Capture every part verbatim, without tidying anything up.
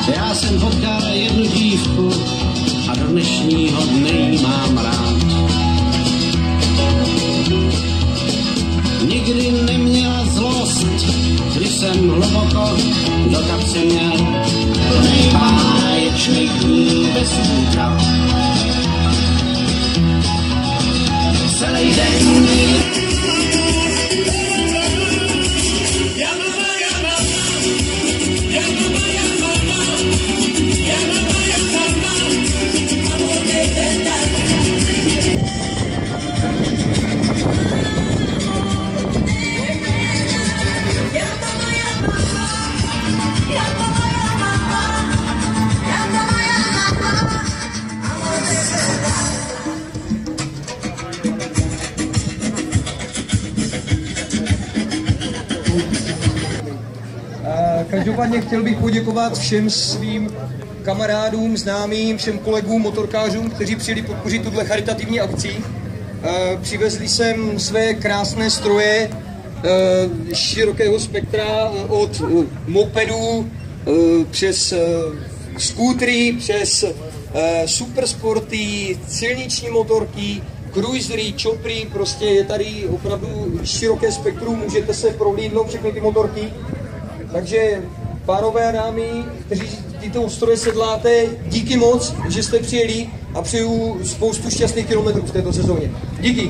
Já jsem potkal jednu dívku a do dnešního dne jí mám rád. Nikdy neměla zlost, když jsem hluboko do kapsy měl plný báječných dní bez útra. Celý den Každopádně chtěl bych poděkovat všem svým kamarádům, známým, všem kolegům, motorkářům, kteří přijeli podpořit tuhle charitativní akci. Přivezli jsem své krásné stroje širokého spektra od mopedů přes skútry, přes supersporty, silniční motorky, cruisery, choppery, prostě je tady opravdu široké spektrum, můžete se prohlídnout všechny ty motorky. Takže pánové a dámy, kteří tyto stroje sedláte, díky moc, že jste přijeli a přeju spoustu šťastných kilometrů v této sezóně. Díky.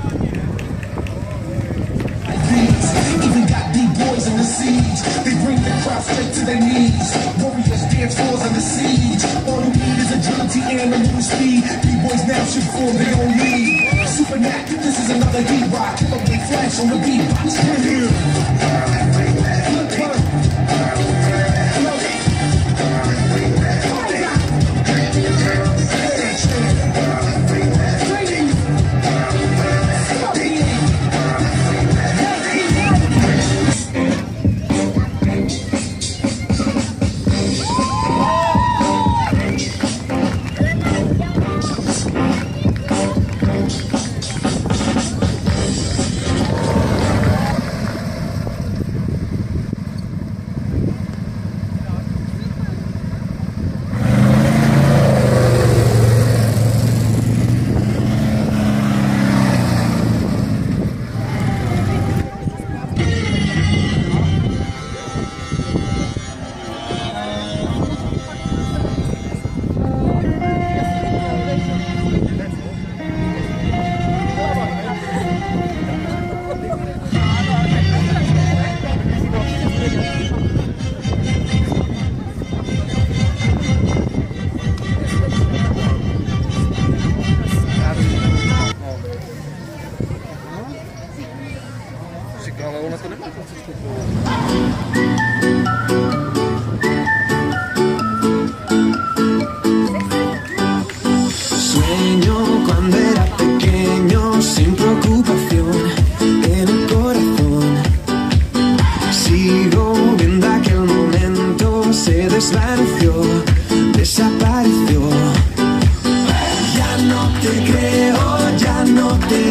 Sueño cuando era pequeño sin preocupación en el corazón. Sigo viendo aquel momento, se desvaneció, desapareció. Ya no te creo, ya no te